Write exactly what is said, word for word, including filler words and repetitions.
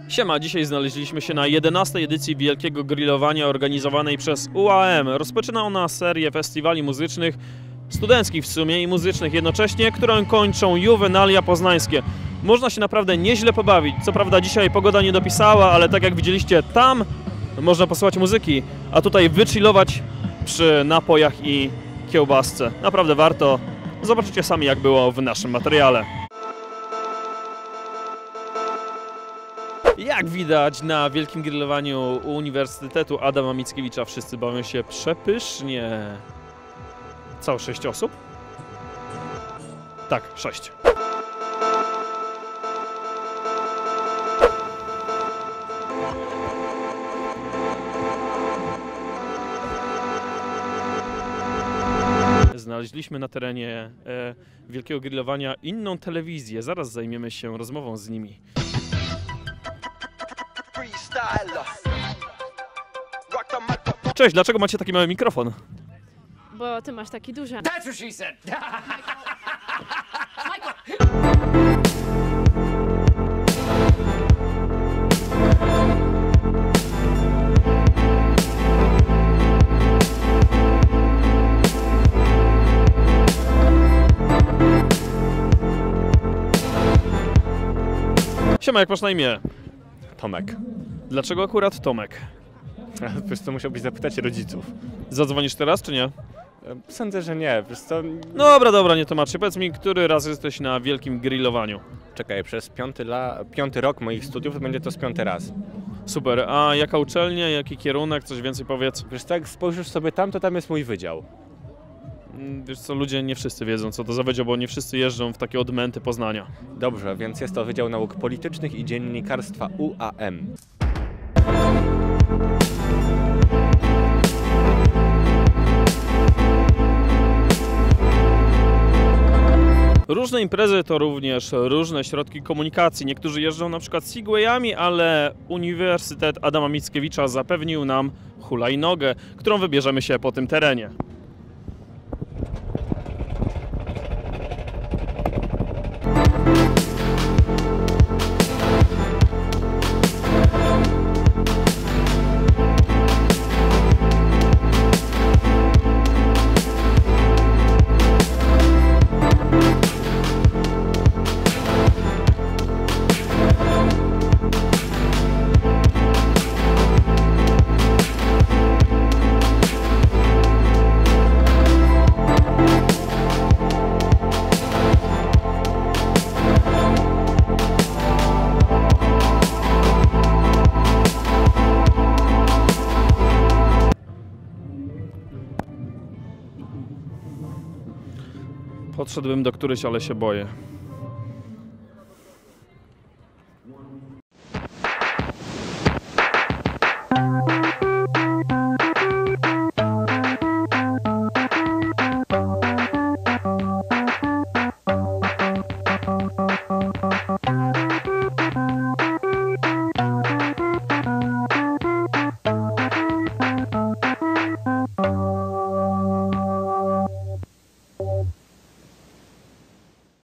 Siema, dzisiaj znaleźliśmy się na jedenastej edycji Wielkiego Grillowania organizowanej przez U A M. Rozpoczyna ona serię festiwali muzycznych, studenckich w sumie i muzycznych jednocześnie, którą kończą Juwenalia Poznańskie. Można się naprawdę nieźle pobawić. Co prawda dzisiaj pogoda nie dopisała, ale tak jak widzieliście, tam można posłuchać muzyki, a tutaj wychillować przy napojach i kiełbasce. Naprawdę warto. Zobaczycie sami, jak było w naszym materiale. Jak widać, na Wielkim Grillowaniu Uniwersytetu Adama Mickiewicza wszyscy bawią się przepysznie. Całe sześć osób? Tak, sześć. Znaleźliśmy na terenie e, Wielkiego Grillowania inną telewizję. Zaraz zajmiemy się rozmową z nimi. Cześć, dlaczego macie taki mały mikrofon? Bo ty masz taki duży. That's what she said. Siema, jak masz na imię? Tomek. Dlaczego akurat Tomek? Wiesz co, musiałbyś zapytać rodziców. Zadzwonisz teraz, czy nie? Sądzę, że nie. Wiesz co... Dobra, dobra, nie tłumaczcie. Powiedz mi, który raz jesteś na Wielkim Grillowaniu? Czekaj, przez piąty, la... piąty rok moich studiów będzie to z piąty raz. Super. A jaka uczelnia, jaki kierunek? Coś więcej powiedz. Wiesz co, jak spojrzysz sobie tam, to tam jest mój wydział. Wiesz co, ludzie nie wszyscy wiedzą, co to za wydział, bo nie wszyscy jeżdżą w takie odmęty Poznania. Dobrze, więc jest to Wydział Nauk Politycznych i Dziennikarstwa U A M. Różne imprezy to również różne środki komunikacji. Niektórzy jeżdżą na przykład segwayami, ale Uniwersytet Adama Mickiewicza zapewnił nam hulajnogę, którą wybierzemy się po tym terenie. Podszedłbym do któryś, ale się boję.